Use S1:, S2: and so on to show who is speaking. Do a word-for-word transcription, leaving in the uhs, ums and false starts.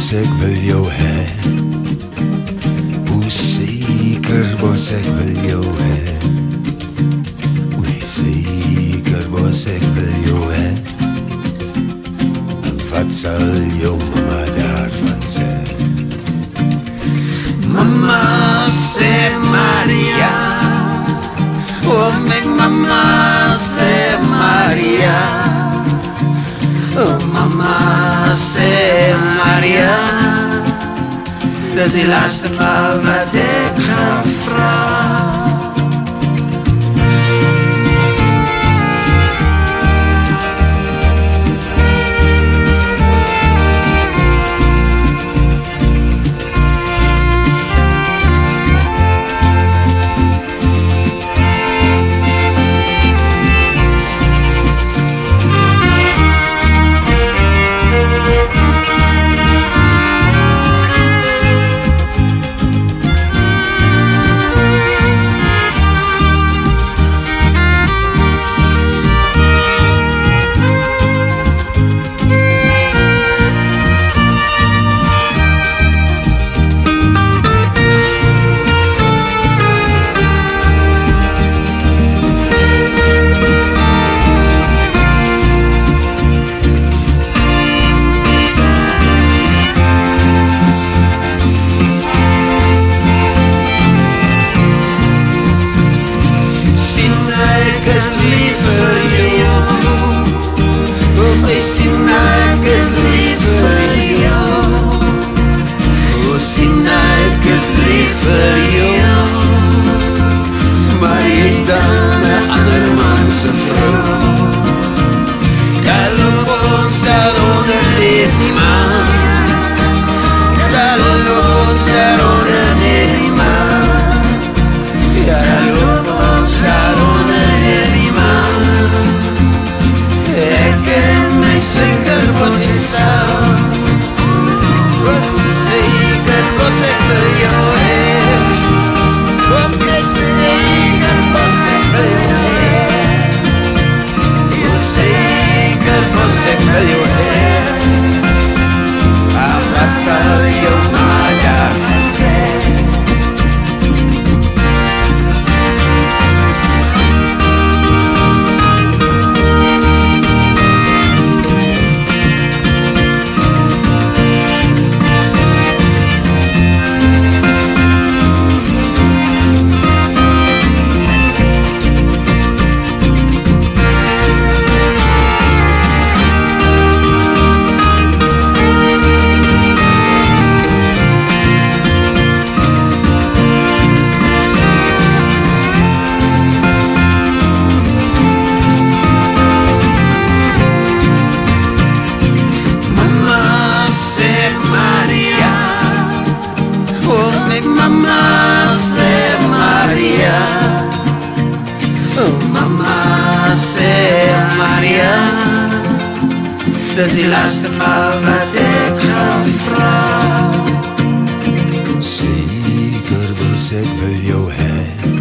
S1: ek wil jou hê. O suikerbos, ek wil jou hê. My suikerbos, ek wil jou hê. En wat sal jou mama daarvan sê?
S2: Mama sê Maria, oh my mama sê Maria, oh mama sê Maria, dis die laaste maal wat ek gaan vra. Dis die laaste maal wat ek gaan vra.
S1: Suikerbos, ek wil jou hê.